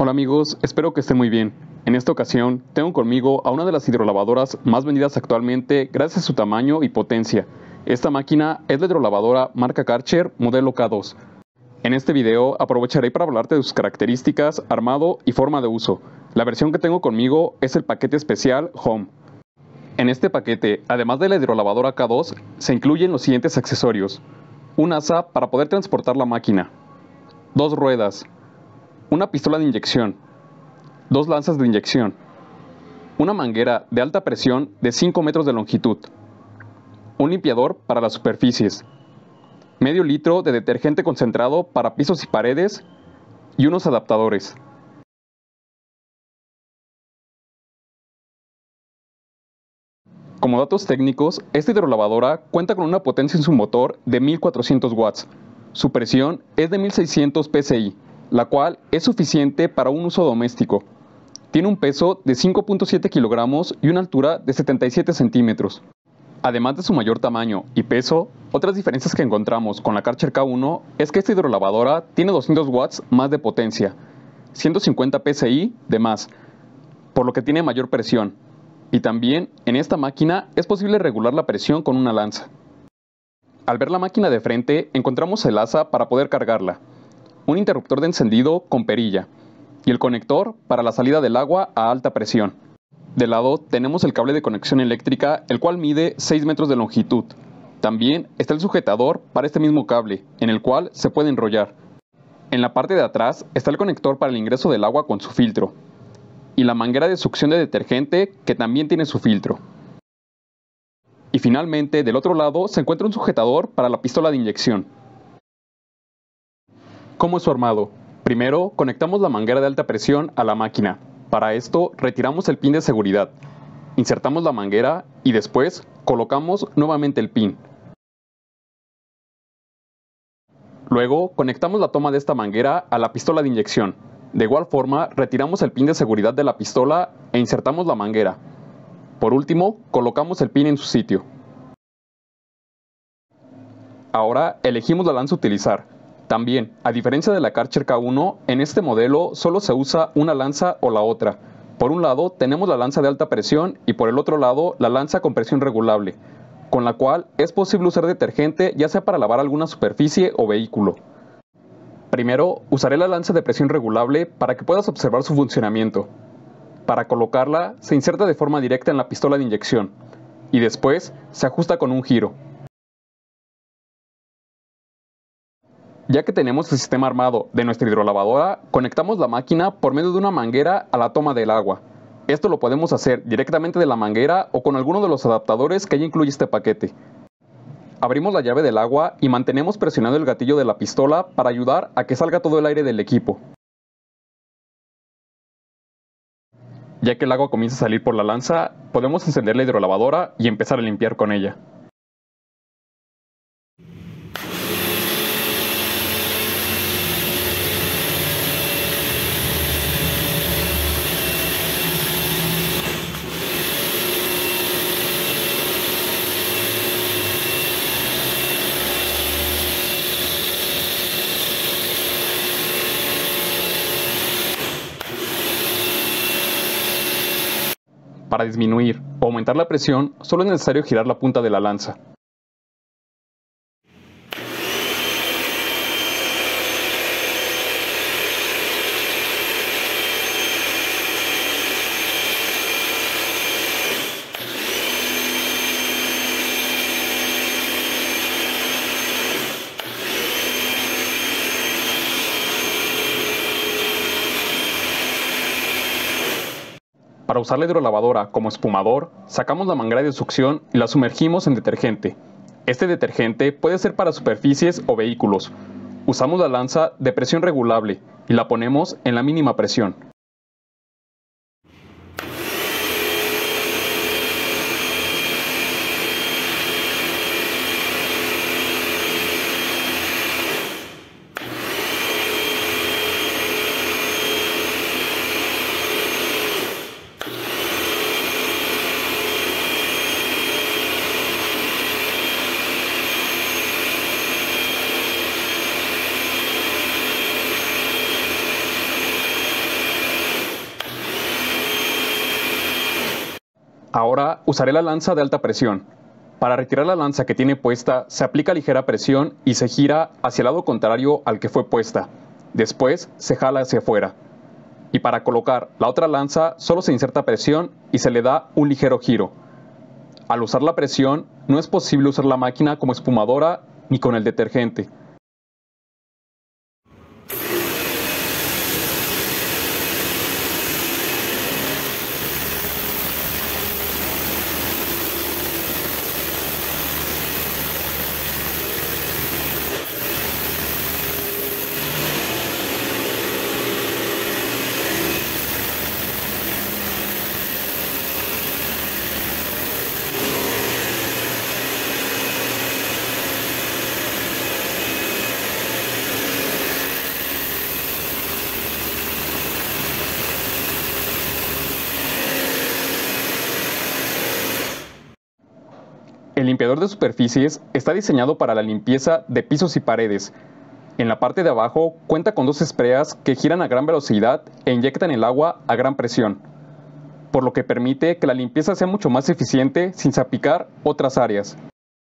Hola amigos, espero que estén muy bien. En esta ocasión tengo conmigo a una de las hidrolavadoras más vendidas actualmente gracias a su tamaño y potencia. Esta máquina es la hidrolavadora marca Karcher modelo K2. En este video aprovecharé para hablarte de sus características, armado y forma de uso. La versión que tengo conmigo es el paquete especial Home. En este paquete, además de la hidrolavadora K2, se incluyen los siguientes accesorios: un asa para poder transportar la máquina, dos ruedas, una pistola de inyección, dos lanzas de inyección, una manguera de alta presión de 5 metros de longitud, un limpiador para las superficies, medio litro de detergente concentrado para pisos y paredes y unos adaptadores. Como datos técnicos, esta hidrolavadora cuenta con una potencia en su motor de 1400 watts. Su presión es de 1600 psi, la cual es suficiente para un uso doméstico. Tiene un peso de 5.7 kilogramos y una altura de 77 centímetros. Además de su mayor tamaño y peso, otras diferencias que encontramos con la Karcher K1 es que esta hidrolavadora tiene 200 watts más de potencia, 150 psi de más, por lo que tiene mayor presión. Y también en esta máquina es posible regular la presión con una lanza. Al ver la máquina de frente encontramos el asa para poder cargarla, un interruptor de encendido con perilla y el conector para la salida del agua a alta presión. De lado tenemos el cable de conexión eléctrica, el cual mide 6 metros de longitud. También está el sujetador para este mismo cable, en el cual se puede enrollar. En la parte de atrás está el conector para el ingreso del agua con su filtro y la manguera de succión de detergente, que también tiene su filtro. Y finalmente, del otro lado se encuentra un sujetador para la pistola de inyección. ¿Cómo es su armado? Primero, conectamos la manguera de alta presión a la máquina. Para esto, retiramos el pin de seguridad, insertamos la manguera y después colocamos nuevamente el pin. Luego, conectamos la toma de esta manguera a la pistola de inyección. De igual forma, retiramos el pin de seguridad de la pistola e insertamos la manguera. Por último, colocamos el pin en su sitio. Ahora, elegimos la lanza a utilizar. También, a diferencia de la Karcher K1, en este modelo solo se usa una lanza o la otra. Por un lado tenemos la lanza de alta presión y por el otro lado la lanza con presión regulable, con la cual es posible usar detergente ya sea para lavar alguna superficie o vehículo. Primero, usaré la lanza de presión regulable para que puedas observar su funcionamiento. Para colocarla, se inserta de forma directa en la pistola de inyección y después se ajusta con un giro. Ya que tenemos el sistema armado de nuestra hidrolavadora, conectamos la máquina por medio de una manguera a la toma del agua. Esto lo podemos hacer directamente de la manguera o con alguno de los adaptadores que ya incluye este paquete. Abrimos la llave del agua y mantenemos presionado el gatillo de la pistola para ayudar a que salga todo el aire del equipo. Ya que el agua comienza a salir por la lanza, podemos encender la hidrolavadora y empezar a limpiar con ella. Para disminuir o aumentar la presión, solo es necesario girar la punta de la lanza. Para usar la hidrolavadora como espumador, sacamos la manguera de succión y la sumergimos en detergente. Este detergente puede ser para superficies o vehículos. Usamos la lanza de presión regulable y la ponemos en la mínima presión. Ahora usaré la lanza de alta presión. Para retirar la lanza que tiene puesta, se aplica ligera presión y se gira hacia el lado contrario al que fue puesta. Después se jala hacia afuera. Y para colocar la otra lanza solo se inserta presión y se le da un ligero giro. Al usar la presión, no es posible usar la máquina como espumadora ni con el detergente. El limpiador de superficies está diseñado para la limpieza de pisos y paredes. En la parte de abajo cuenta con dos espreas que giran a gran velocidad e inyectan el agua a gran presión, por lo que permite que la limpieza sea mucho más eficiente sin salpicar otras áreas.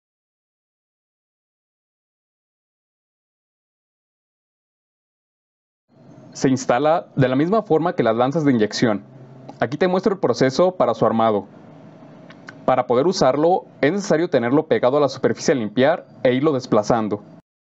Se instala de la misma forma que las lanzas de inyección. Aquí te muestro el proceso para su armado. Para poder usarlo, es necesario tenerlo pegado a la superficie a limpiar e irlo desplazando.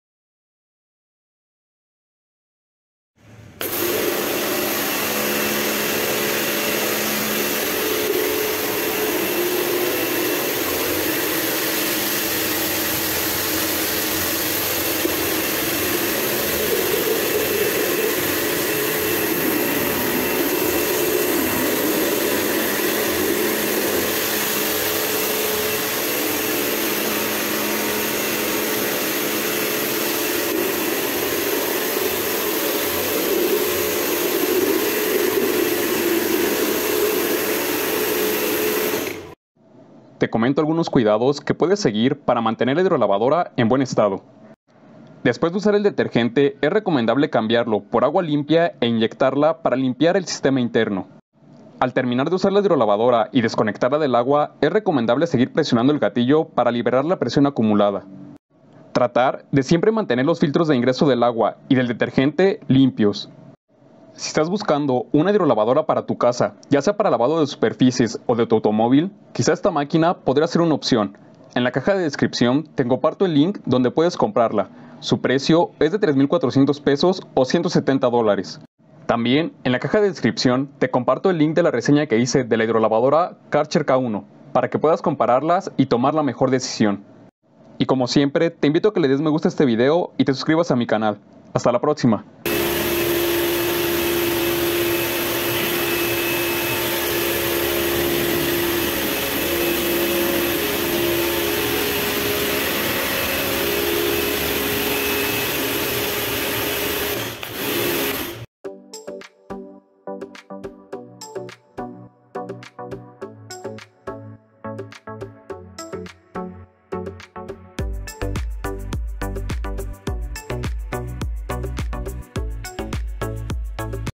Te comento algunos cuidados que puedes seguir para mantener la hidrolavadora en buen estado. Después de usar el detergente, es recomendable cambiarlo por agua limpia e inyectarla para limpiar el sistema interno. Al terminar de usar la hidrolavadora y desconectarla del agua, es recomendable seguir presionando el gatillo para liberar la presión acumulada. Tratar de siempre mantener los filtros de ingreso del agua y del detergente limpios. Si estás buscando una hidrolavadora para tu casa, ya sea para lavado de superficies o de tu automóvil, quizá esta máquina podría ser una opción. En la caja de descripción te comparto el link donde puedes comprarla. Su precio es de $3,400 o $170. También en la caja de descripción te comparto el link de la reseña que hice de la hidrolavadora Karcher K1 para que puedas compararlas y tomar la mejor decisión. Y como siempre, te invito a que le des me gusta a este video y te suscribas a mi canal. Hasta la próxima.